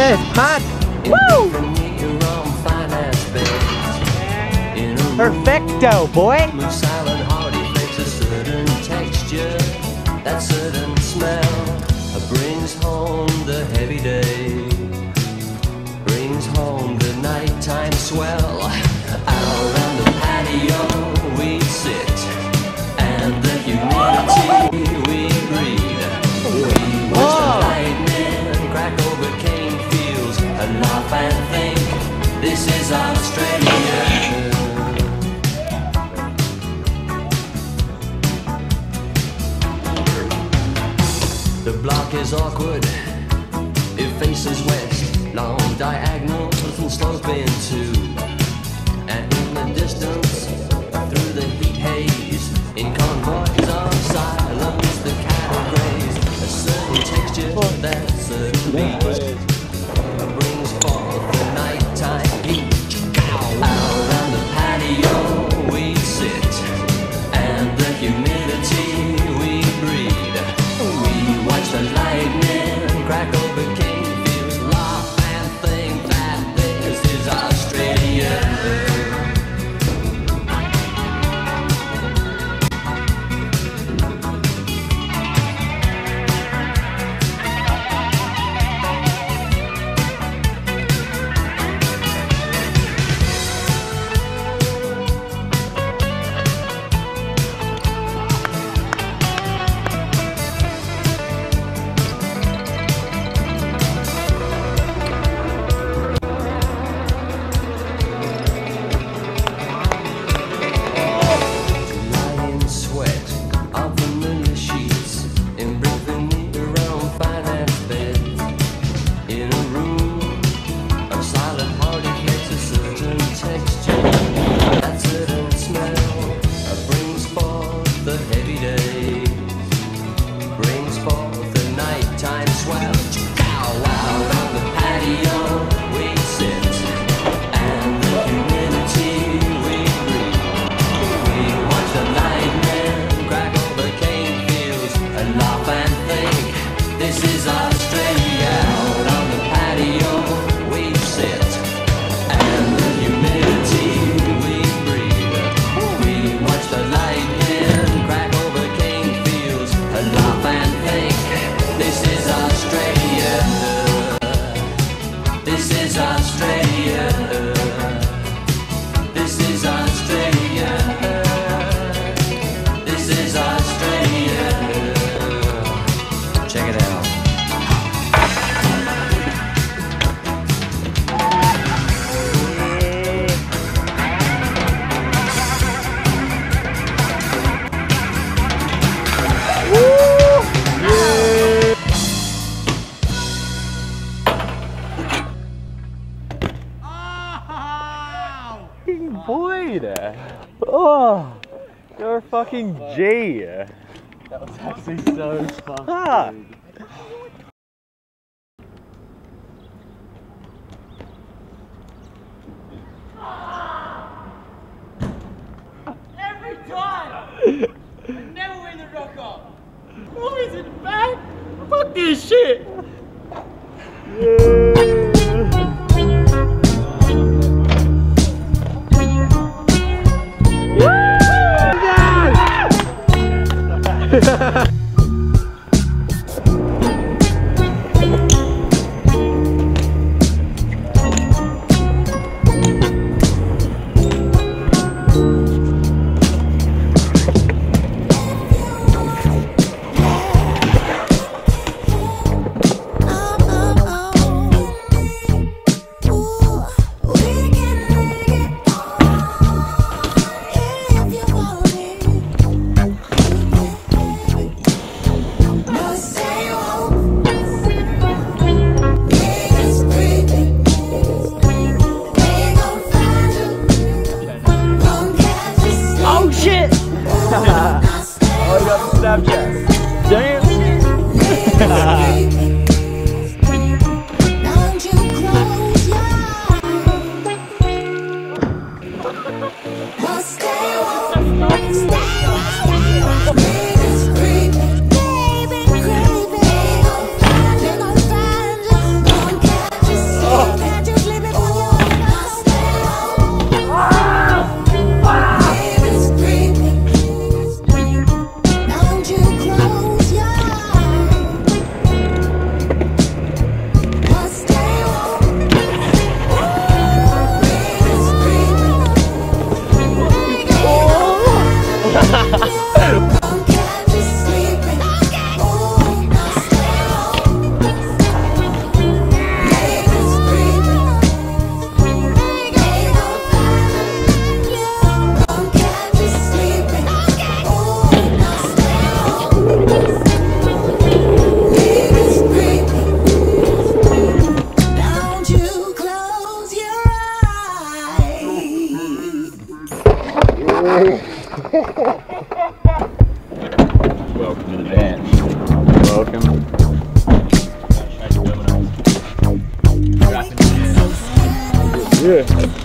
this, man. Woo! Perfecto, boy. Silent hearty makes a certain texture, that certain smell brings home the heavy day, brings home the nighttime swell. Out on the patio we sit, and the humidity we breathe. We watch the lightning crack over cane fields and laugh and think, this is Australia. The block is awkward, it faces west, long diagonals and sloping too. And in the distance, through the heat haze, in convoys of silence, the cattle graze. A certain texture, that certain beat brings forth the nighttime heat. Out on the patio we sit, and the humidity we breathe. We watch the lightning crack over cane fields, laugh and think that this is Australia. Boyd! Oh, you're a fucking G. That was actually so fun. Ah. Every time! I never win the rock off! Always in the back! Fuck this shit! Snapchat. Damn. close your eyes, but stay warm. It's creeping. Don't catch you sleeping. Oh, now stay warm. It's creeping. Don't catch you sleeping. Oh, now stay warm. It's creeping. Don't you close your eyes. Welcome to the band. Welcome. Yeah.